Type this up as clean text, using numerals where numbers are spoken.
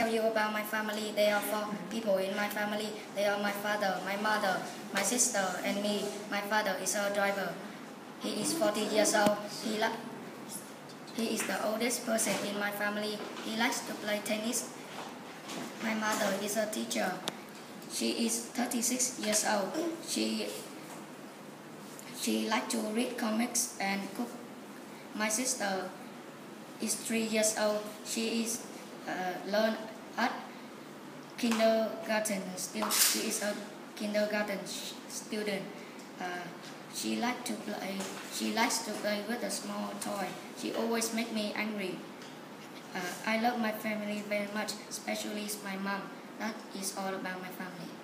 you about my family. There are 4 people in my family. They are my father, my mother, my sister, and me. My father is a driver. He is 40 years old. He is the oldest person in my family. He likes to play tennis. My mother is a teacher. She is 36 years old. She likes to read comics and cook. My sister is 3 years old. She is learn at kindergarten. She is a kindergarten student. She likes to play with a small toy. She always makes me angry. I love my family very much, especially my mom. That is all about my family.